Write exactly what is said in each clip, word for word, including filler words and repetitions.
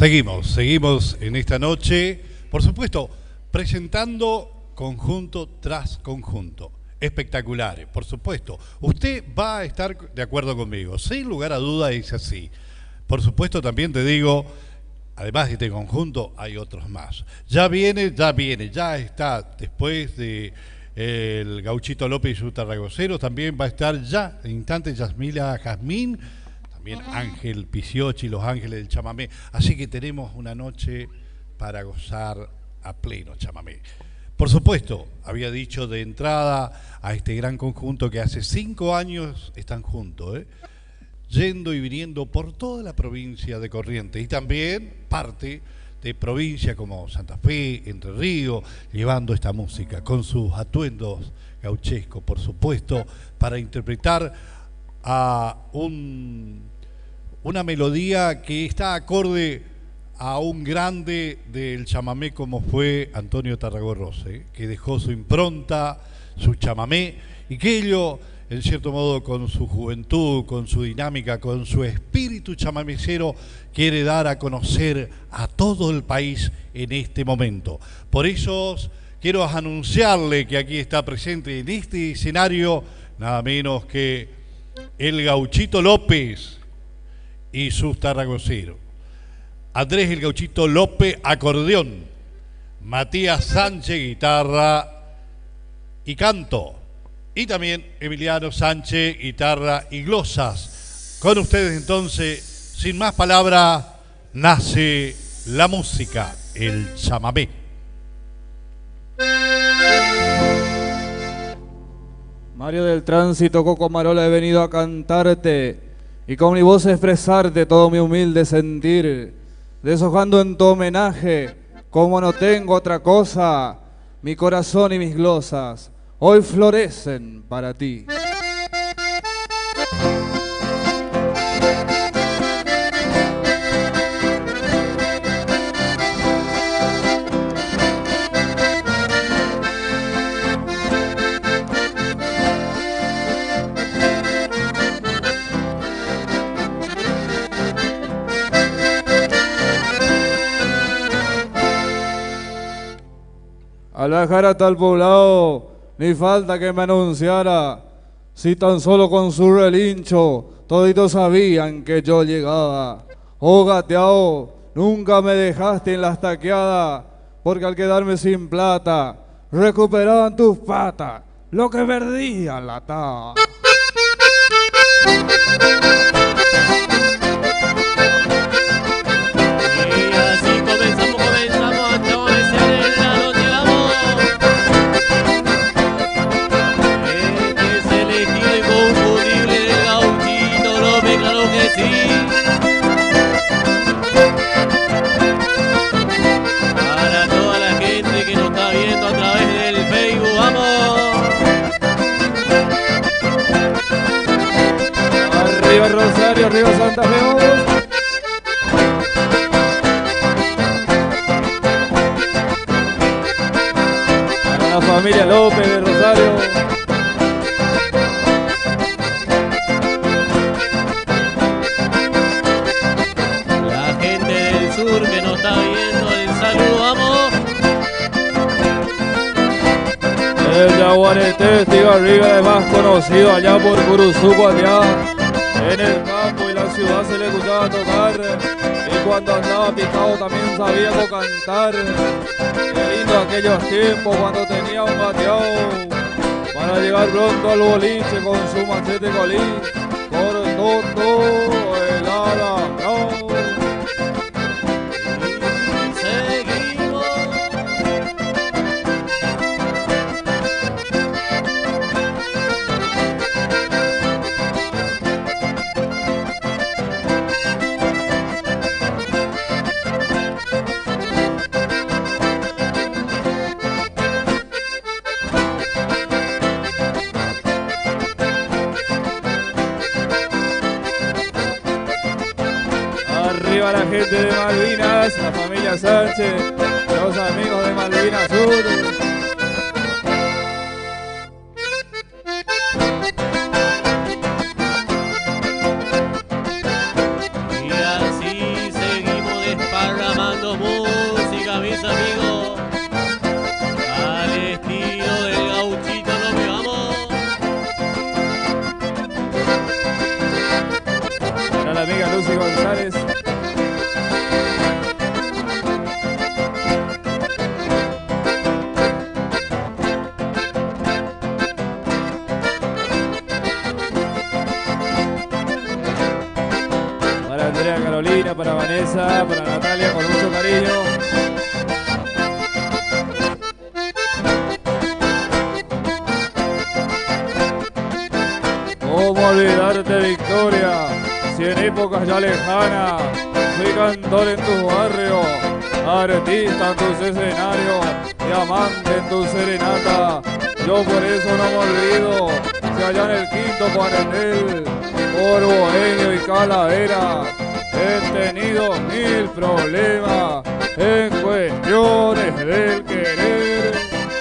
Seguimos, seguimos en esta noche, por supuesto, presentando conjunto tras conjunto. Espectaculares, por supuesto. Usted va a estar de acuerdo conmigo, sin lugar a duda es así. Por supuesto también te digo, además de este conjunto hay otros más. Ya viene, ya viene, ya está, después de el Gauchito López y su Tarragocero, también va a estar ya en instantes Yasmila Jazmín, también Ángel Piciochi, Los Ángeles del Chamamé. Así que tenemos una noche para gozar a pleno chamamé. Por supuesto, había dicho de entrada a este gran conjunto que hace cinco años están juntos, ¿eh? yendo y viniendo por toda la provincia de Corrientes y también parte de provincias como Santa Fe, Entre Ríos, llevando esta música con sus atuendos gauchescos, por supuesto, para interpretar a un, una melodía que está acorde a un grande del chamamé como fue Antonio Tarragorrose, que dejó su impronta, su chamamé, y que ello, en cierto modo, con su juventud, con su dinámica, con su espíritu chamamecero, quiere dar a conocer a todo el país en este momento. Por eso quiero anunciarle que aquí está presente en este escenario nada menos que el Gauchito López y sus Tarragoceros. Andrés el Gauchito López, acordeón. Matías Sánchez, guitarra y canto. Y también Emiliano Sánchez, guitarra y glosas. Con ustedes entonces, sin más palabras, nace la música, el chamamé. Mario del Tránsito, Coco Marola, he venido a cantarte y con mi voz expresarte todo mi humilde sentir, deshojando en tu homenaje, como no tengo otra cosa, mi corazón y mis glosas hoy florecen para ti. Al bajar hasta el poblado, ni falta que me anunciara, si tan solo con su relincho, toditos sabían que yo llegaba. Oh gateao, nunca me dejaste en la estaqueada, porque al quedarme sin plata, recuperaban tus patas, lo que perdían la tada. Arriba Rosario, arriba Santa Fe, vamos. Para la familia López de Rosario. La gente del sur que nos está viendo, el saludo, vamos. El Yaguareté, testigo arriba, además conocido allá por Curuzuco, allá en el campo y la ciudad se le escuchaba tocar, y cuando andaba picado también sabía cantar. Qué lindo aquellos tiempos cuando tenía un bateado para llegar pronto al boliche con su machete colín, cortó todo el alambrado. Arriba la gente de Malvinas, la familia Sánchez, los amigos de Malvinas Sur. Y así seguimos desparramando. Elisa, para Natalia con mucho cariño. ¿Cómo olvidarte, Victoria? Si en épocas ya lejanas fui cantor en tu barrio, artista en tus escenarios, diamante en tu serenata. Yo por eso no me olvido, si allá en el quinto cuartel, por Bohemio y Calavera, he tenido mil problemas en cuestiones del querer.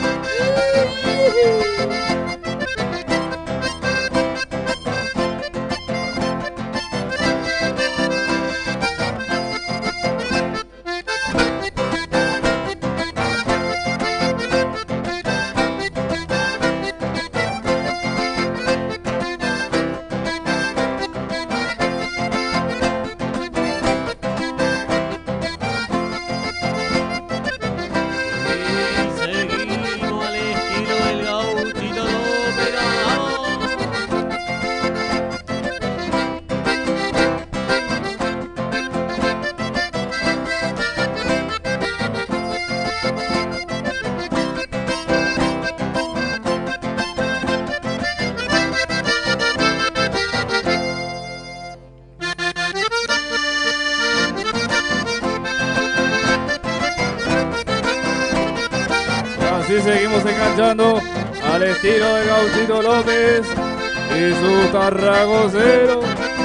Así seguimos enganchando al estilo de Gauchito López y su Tarragocero.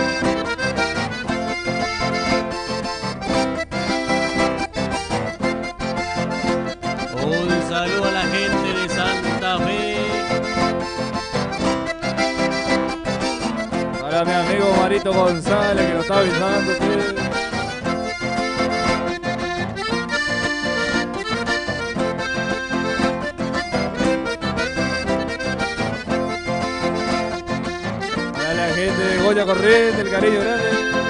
Un saludo a la gente de Santa Fe. Para mi amigo Marito González que nos está avisando. ¿Sí? Gente de Goya Corriente, el cariño grande.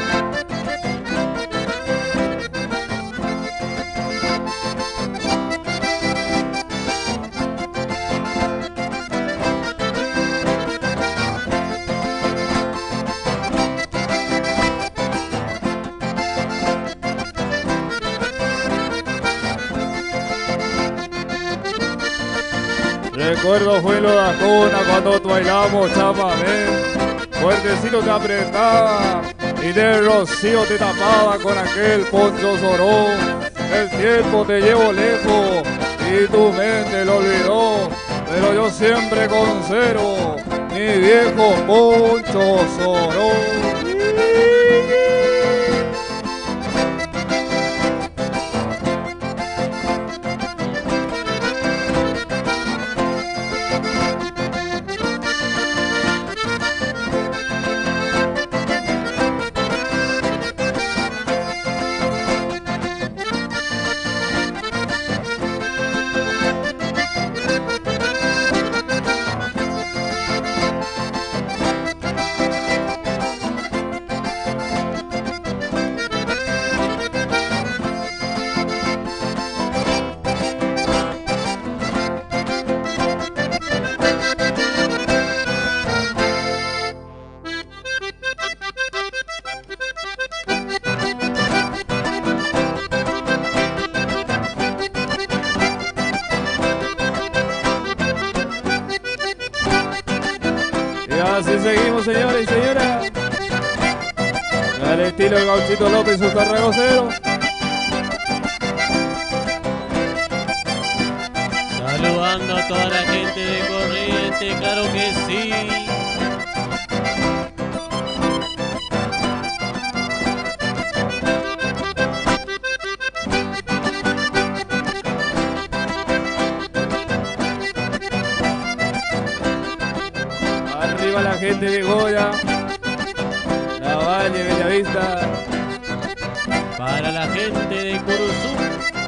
Recuerdo fue en lo de la cuna cuando bailamos chamamé. Fuertecito te apretaba y de rocío te tapaba con aquel poncho sorón. El tiempo te llevó lejos y tu mente lo olvidó, pero yo siempre conservo mi viejo poncho sorón. Así seguimos, señores y señoras, al estilo de Gauchito López, su Tarragocero. Saludando a toda la gente de Corriente, claro que sí. Arriba la gente de Goya, La Valle, Bellavista. Para la gente de Curuzú.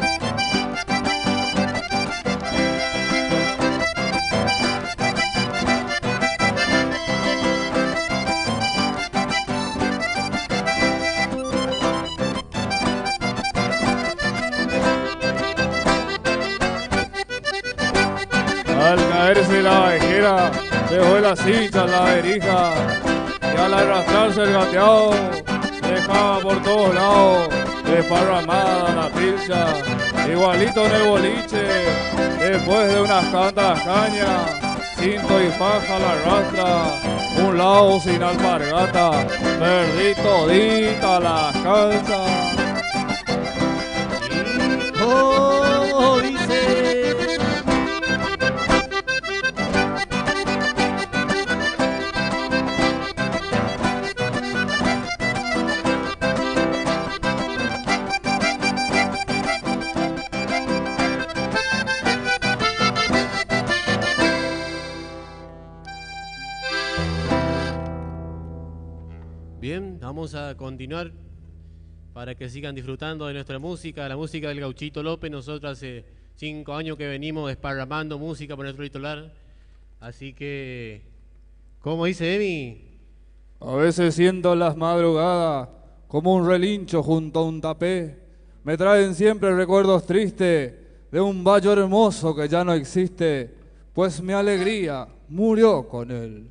Al caerse la vejera, dejó la silla la verija, y al arrastrarse el gateado, dejaba por todos lados desparramada la pilcha, igualito en el boliche, después de unas cantas cañas, cinto y faja la arrastra, un lado sin alpargata, perdí todita las calzas. Oh, dice. Bien, vamos a continuar para que sigan disfrutando de nuestra música, la música del Gauchito López. Nosotros hace cinco años que venimos desparramando música por nuestro litoral. Así que, ¿cómo dice Emi? A veces siento las madrugadas como un relincho junto a un tapé. Me traen siempre recuerdos tristes de un valle hermoso que ya no existe, pues mi alegría murió con él.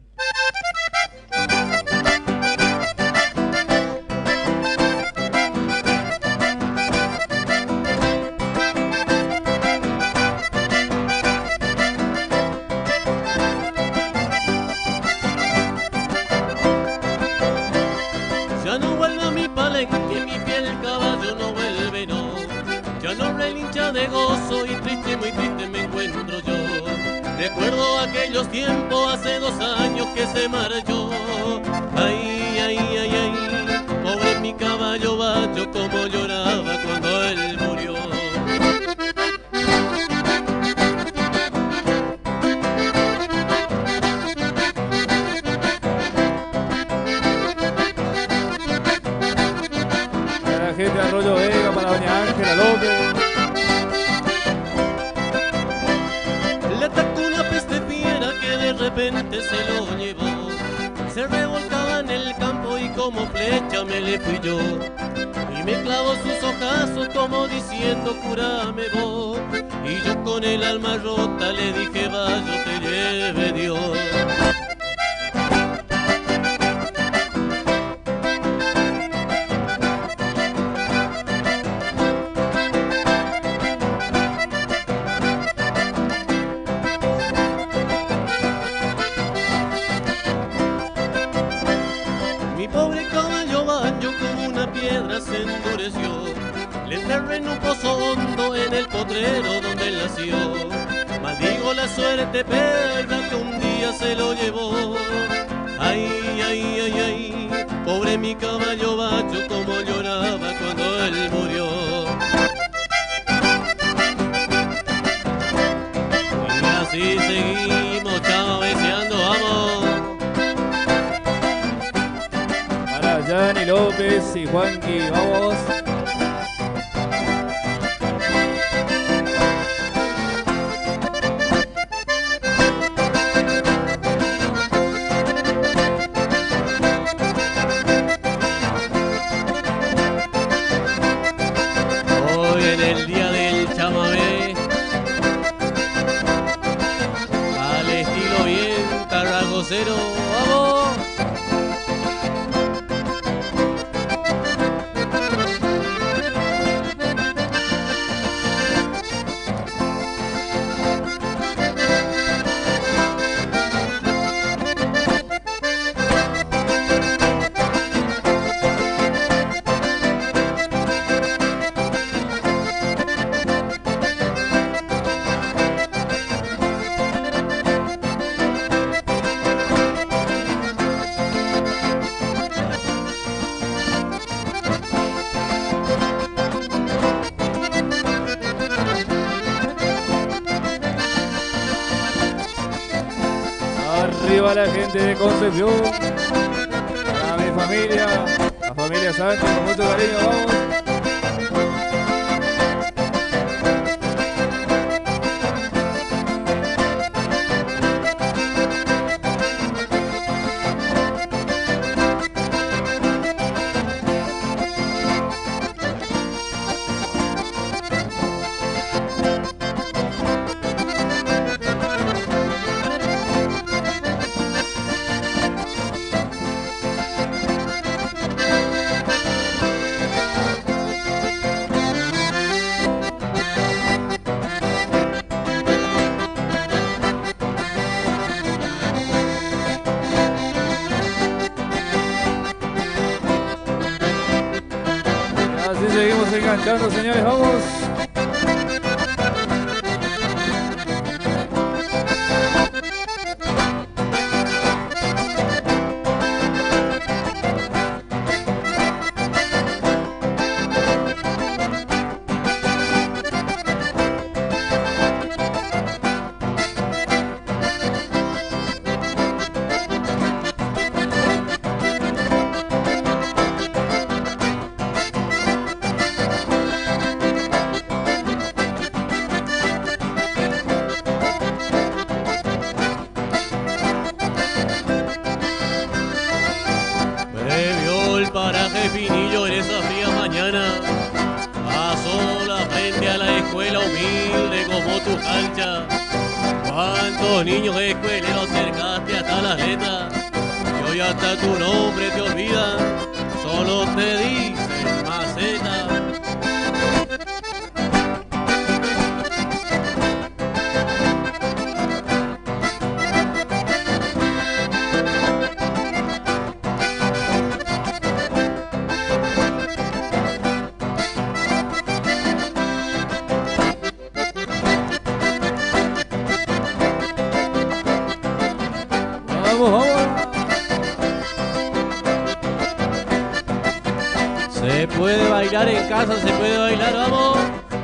De gozo y triste, muy triste me encuentro yo. Recuerdo aquellos tiempos hace dos años que se marchó. Ay, ay, ay, ay, pobre mi caballo bacho, como lloraba cuando él murió. Para la gente de Arroyo Vega, para doña Ángela López. De repente se lo llevó, se revolcaba en el campo y como flecha me le fui yo, y me clavó sus ojazos como diciendo curame vos, y yo con el alma rota le dije vaya te lleve Dios. Se endureció, le enterré en un pozo hondo en el potrero donde él nació. Maldigo la suerte perra que un día se lo llevó. Ay, ay, ay, ay, pobre mi caballo bacho, como lloraba cuando él murió. Y así seguimos chamaveseando, vamos. Yanni López y Juanqui, vamos. Hoy en el día del chamamé, al estilo bien tarragocero, vamos. Arriba la gente de Concepción, a mi familia, la familia Sánchez, con mucho cariño, vamos. enganchando, señores, vamos. Se puede bailar en casa, se puede bailar, vamos.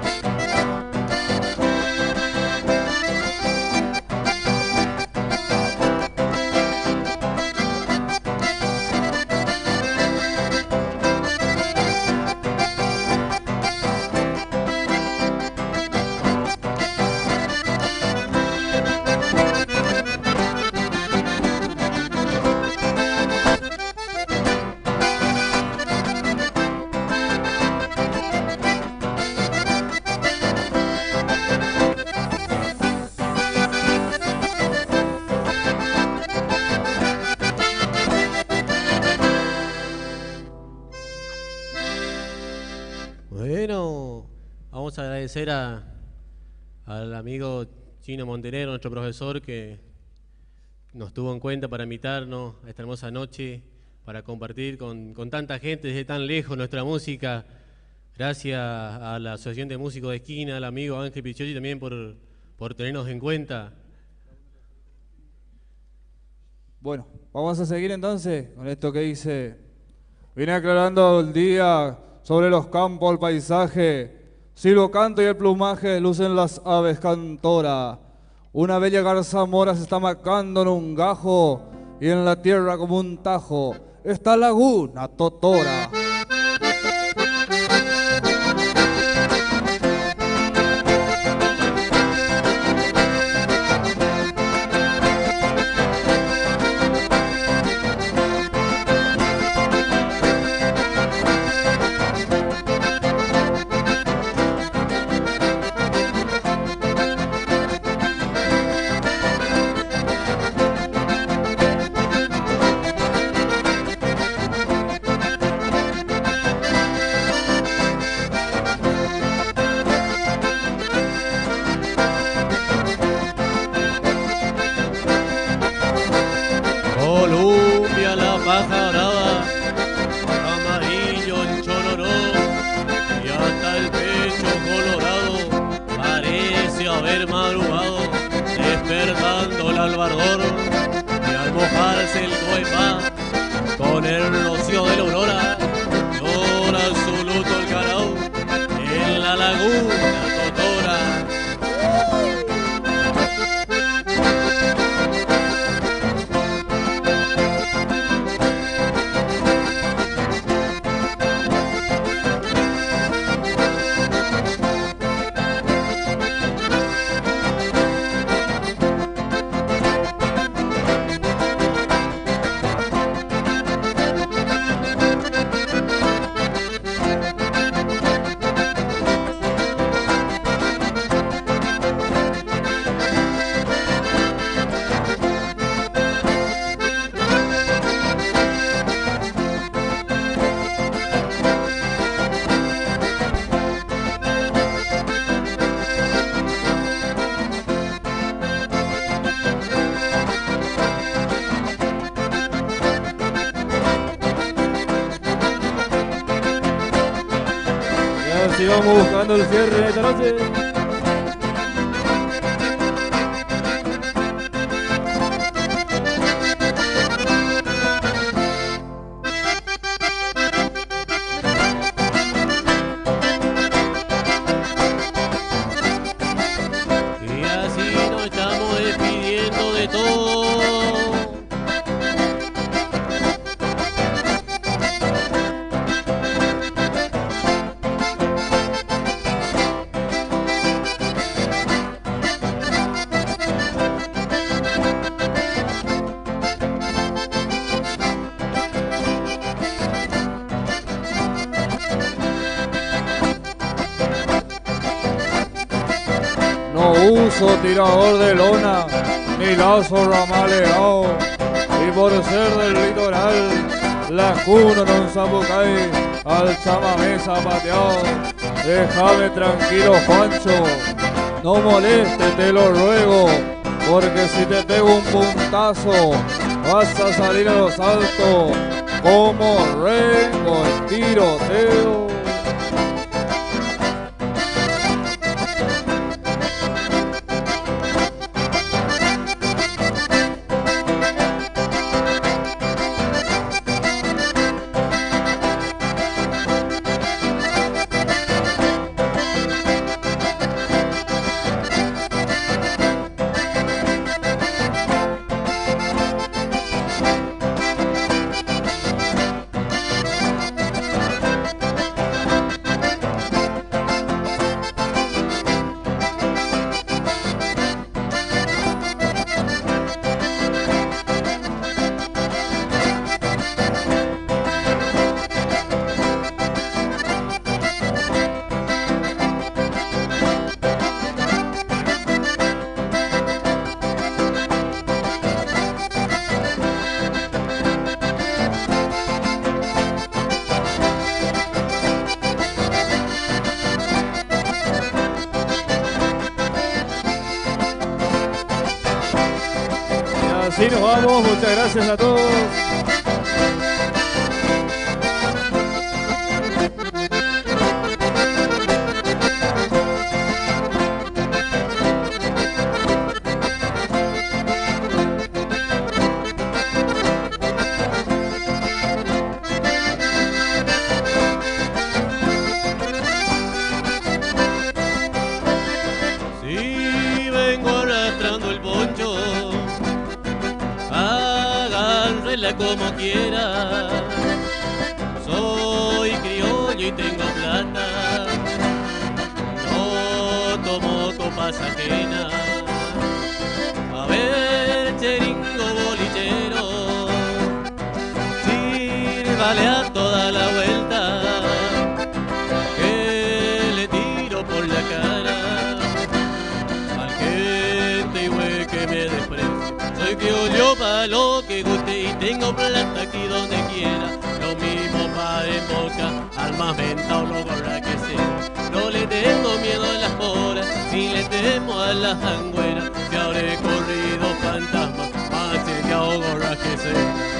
Bueno, vamos a agradecer a, al amigo Chino Montenegro, nuestro profesor, que nos tuvo en cuenta para invitarnos a esta hermosa noche, para compartir con, con tanta gente desde tan lejos nuestra música. Gracias a la Asociación de Músicos de Esquina, al amigo Ángel Picciotti también por, por tenernos en cuenta. Bueno, vamos a seguir entonces con esto que dice: vine aclarando el día sobre los campos, el paisaje, silbo canto y el plumaje lucen las aves cantora. Una bella garza mora se está marcando en un gajo y en la tierra como un tajo esta laguna totora. Columbia, la paja brava, amarillo el chororó y hasta el pecho colorado parece haber madrugado, despertando el albardor y al mojarse el coepá con el rocío de la aurora llora su luto el carao en la laguna totora. vamos buscando el cierre de esta noche. Y así nos estamos despidiendo de todo. No uso tirador de lona, ni lazo ramaleado, y por ser del litoral, la cuna no zapucay, al chamamé zapateado. Déjame tranquilo, Juancho, no moleste, te lo ruego, porque si te pego un puntazo, vas a salir a los altos, como rengo en tiroteo. Así nos vamos, muchas gracias a todos. Si vengo arrastrando el poncho, agárrela como quiera. Soy criollo y tengo plata, no tomo copas ajenas. A ver, cheringo bolichero, sírvale a toda la vuelta, que le tiro por la cara al gente güey que me desprecia. Soy criollo pa' lo que guste y tengo plata aquí donde quiera. Lo mismo pa' en boca, al más venta o lo gorra que sea. No le tengo miedo a las moras, ni le temo a las angüeras. Si habré corrido fantasmas, más que o gorra que sea.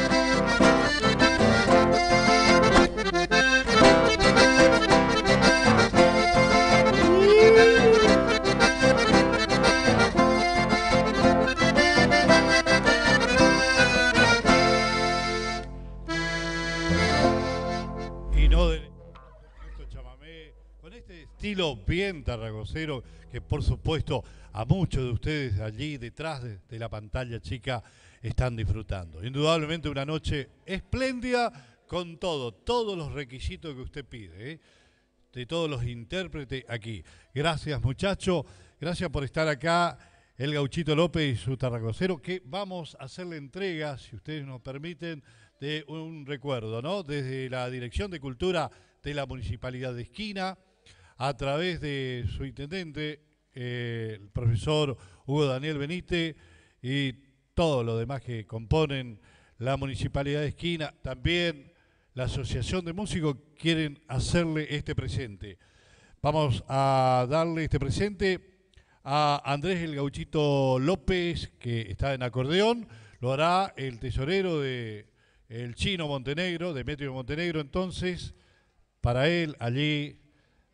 Y no de nuestro chamamé, con este estilo bien tarragocero que por supuesto a muchos de ustedes allí detrás de, de la pantalla chica están disfrutando. Indudablemente una noche espléndida con todo, todos los requisitos que usted pide, ¿eh? De todos los intérpretes aquí. Gracias muchachos, gracias por estar acá, el Gauchito López y su tarragocero, que vamos a hacerle entrega, si ustedes nos permiten, de un recuerdo, ¿no? Desde la Dirección de Cultura de la Municipalidad de Esquina, a través de su intendente, eh, el profesor Hugo Daniel Benítez, y todo lo demás que componen la Municipalidad de Esquina, también la Asociación de Músicos, quieren hacerle este presente. Vamos a darle este presente a Andrés el Gauchito López, que está en acordeón, lo hará el tesorero de el Chino Montenegro, Demetrio Montenegro. Entonces, para él allí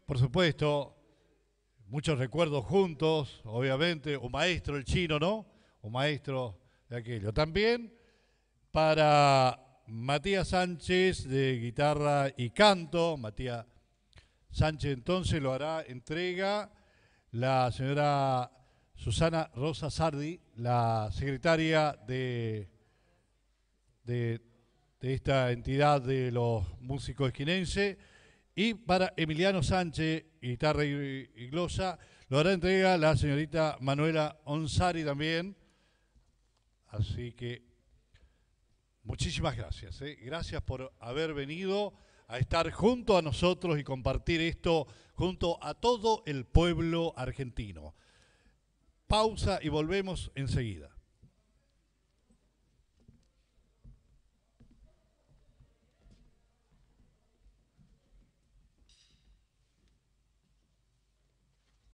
por supuesto, muchos recuerdos juntos, obviamente, un maestro, el chino, ¿no? Un maestro de aquello. También para Matías Sánchez de guitarra y canto. Matías Sánchez entonces lo hará entrega la señora Susana Rosa Sardi, la secretaria de, de, de esta entidad de los músicos esquinenses. Y para Emiliano Sánchez, guitarra y, y glosa, lo hará entrega la señorita Manuela Onsari también. Así que muchísimas gracias. ¿eh? Gracias por haber venido a estar junto a nosotros y compartir esto junto a todo el pueblo argentino. Pausa y volvemos enseguida.